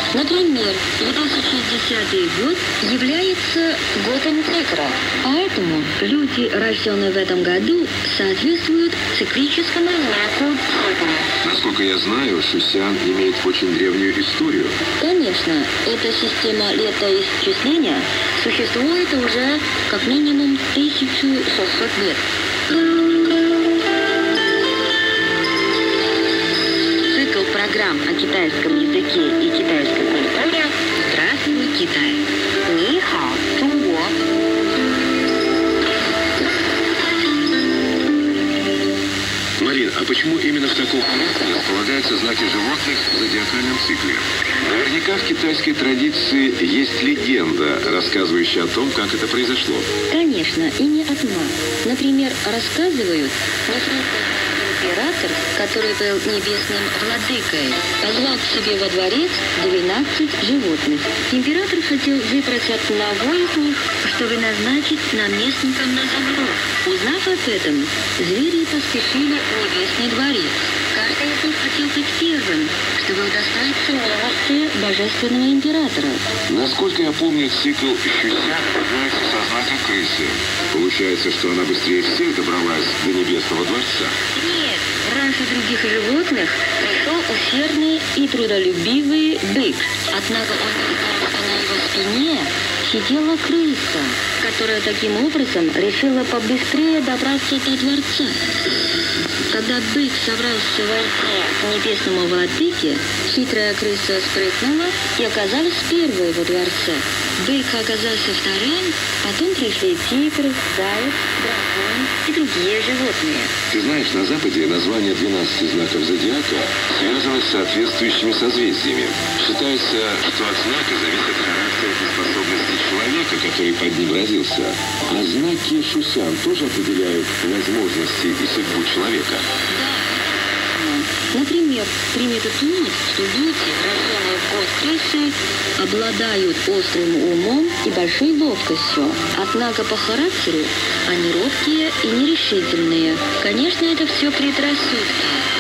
Например, 2010 год является годом тигра, поэтому люди, рожденные в этом году, соответствуют циклическому знаку тигра. Насколько я знаю, Шусян имеет очень древнюю историю. Конечно, эта система летоисчисления существует уже как минимум 1600 лет. Цикл программ о китайском языке и китайской культуре «Здравствуй, Китай». Ни хао, Чунго. Марин, а почему именно в таком месте располагаются знаки животных в зодиакальном цикле? Наверняка в китайской традиции есть легенда, рассказывающая о том, как это произошло. Конечно, и не одна. Например, рассказывают, император, который был небесным владыкой, позвал к себе во дворец 12 животных. Император хотел выбрать одного из них, чтобы назначить наместником на землю. Узнав об этом, звери поспешили в небесный дворец. Каждый из них хотел быть первым, чтобы удостоиться милости божественного императора. Насколько я помню, цикл Шусян рождается со знака крысы. Получается, что она быстрее всех добралась до небесного дворца. Нет, раньше других животных пришел усердный и трудолюбивый бык. Однако он узнал, что на его спине сидела крыса, которая таким образом решила побыстрее добраться до дворца. Когда бык собрался войти к небесному владыке, хитрая крыса спрыгнула и оказалась первой во дворце. Бык оказался вторым, потом пришли тигр, заяц, дракон и другие животные. Ты знаешь, на Западе название 12 знаков зодиака связано с соответствующими созвездиями. Считается, что от знака зависит характер и способности человека, который под ним родился. А знаки Шусян тоже определяют возможности и судьбу человека. Например, принято думать, что люди, рожденные в год крысы, обладают острым умом и большой ловкостью. Однако по характеру они робкие и нерешительные. Конечно, это все предрассудки.